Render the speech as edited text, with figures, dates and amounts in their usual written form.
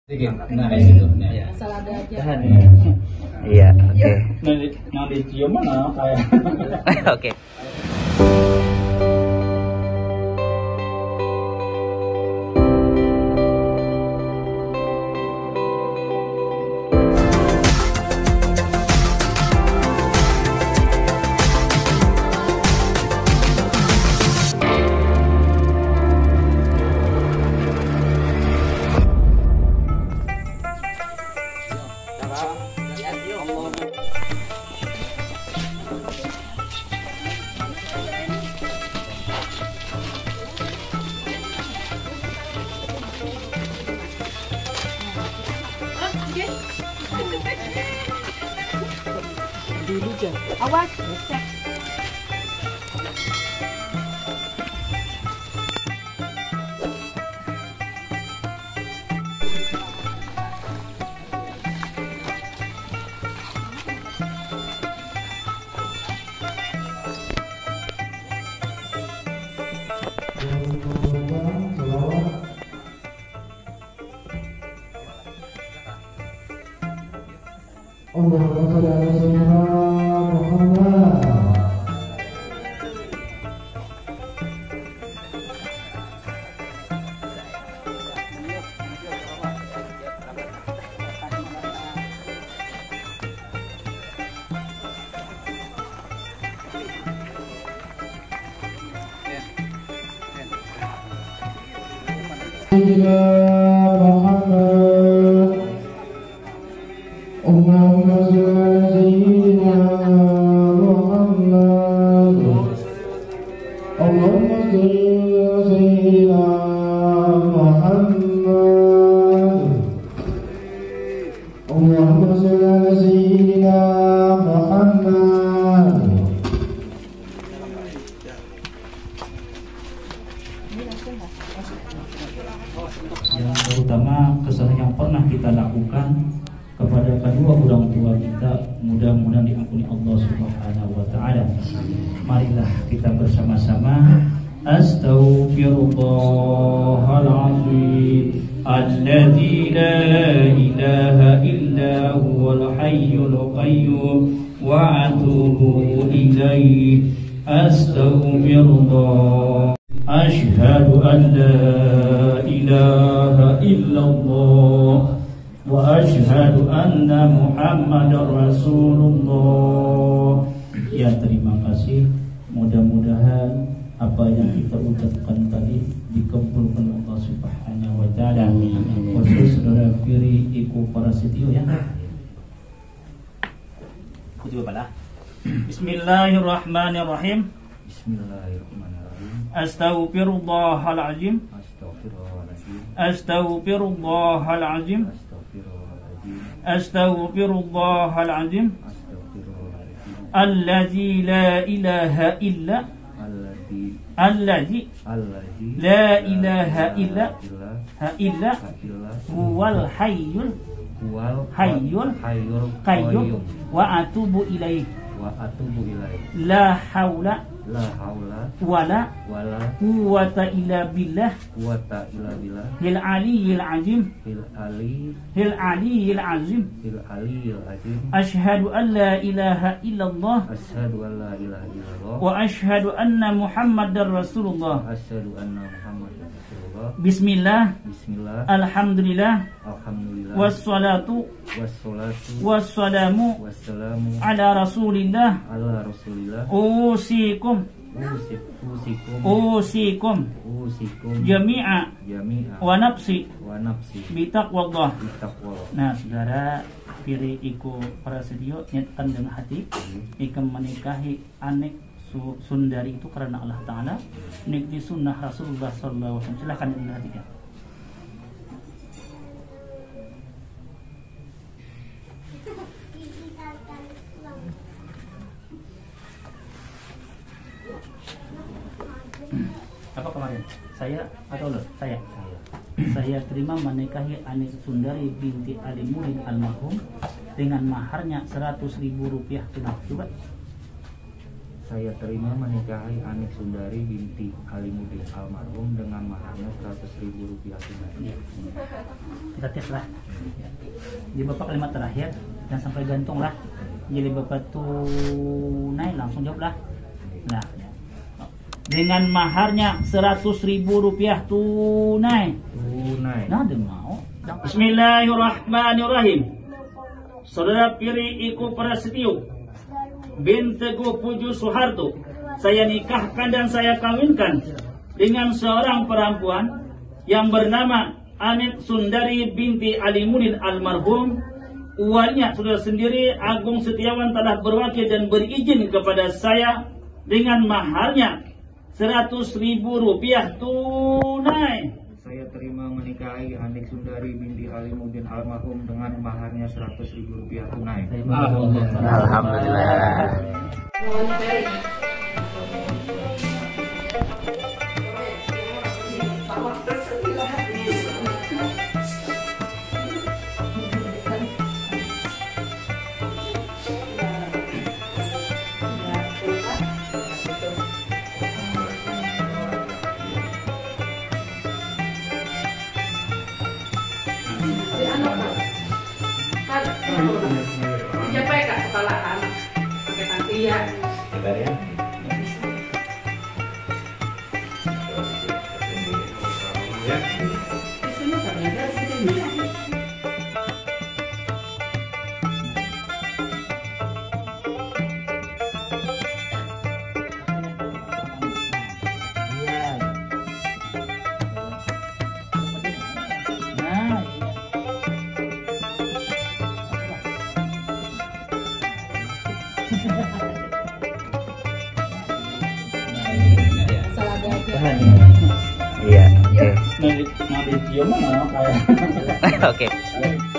Sedikit, nah kayak gitu. Ya. Asal ada aja. Iya, oke. Nah di cium mana kayak. Oke. Awas, cek. Allahumma shalli ala sayyidina Muhammad. Sayyidina Muhammad. Allahumma shalli ala sayyidina Muhammad. Allahumma shalli ala sayyidina Muhammad. Allahumma shalli ala sayyidina Muhammad. Yang terutama kesalahan yang pernah kita lakukan kepada kedua orang tua kita, mudah-mudahan diampuni Allah Subhanahu wa taala. Marilah kita bersama-sama astaghfirullahalazim alladzi la ilaha illa huwal hayyul qayyum wa atubu ilaihi. Astaghfirullah. Asyhadu an la ilaha illallah wa asyhadu anna Muhammadar Rasulullah. Ya, terima kasih. Mudah-mudahan apa yang kita ucapkan tadi dikabulkan Allah Subhanahu wa taala. Khusus saudara Firi iku para setio ya. Kudu bala. Bismillahirrahmanirrahim. Bismillahirrahmanirrahim. Astaghfirullahalazim. Astaghfirullahalazim. Astaghfirullahalazim. Alladzi la ilaha illa alladzi la ilaha illa huwal hayyul qayyum wa atubu ilaihi. La haula wala quwwata illa billah hil aliyyil azim. Asyhadu an la ilaha illallah wa asyhadu anna Muhammadar Rasulullah. Bismillah. Alhamdulillah. Wassalatu wassalamu ala Rasulillah. Usikum jami'a wa nafsi bitaqwallah. Nah, saudara Firi iku prasetyo nyatakan dengan hati ikam menikahi anek Sundari itu karena Allah Ta'ala nikti sunnah Rasulullah SAW. Silahkan diperhatikan. Apa kemarin? Saya atau lo? Saya terima menikahi Anis Sundari binti Ali Muhid almarhum dengan maharnya 100.000 rupiah tunai. Coba. Saya terima menikahi Anik Sundari binti Alimuddin almarhum dengan maharnya 100.000 rupiah tunai. Kita tes lah. Jadi bapak kalimat terakhir dan sampai gantung lah. Jadi bapak tunai langsung jawab lah. Nah, dengan maharnya 100.000 rupiah tunai. Nah, dia mau. Bismillahirrahmanirrahim. Saudara Piri Iku Prasetyo bin Teguh Puju Soeharto, saya nikahkan dan saya kawinkan dengan seorang perempuan yang bernama Anik Sundari binti Alimuddin almarhum. Uwarnya saudara sendiri Agung Setiawan telah berwakil dan berizin kepada saya dengan maharnya 100.000 rupiah tunai. Saya terima menikahi Anik Sundari binti Alimuddin almarhum dengan maharnya 100.000 rupiah tunai. Alhamdulillah. Siapa ya kak kepala anak pakai tanti ya? Di sini tak ada sini. Salah gajah. Iya, oke. Nanti cium mana kayak. Oke.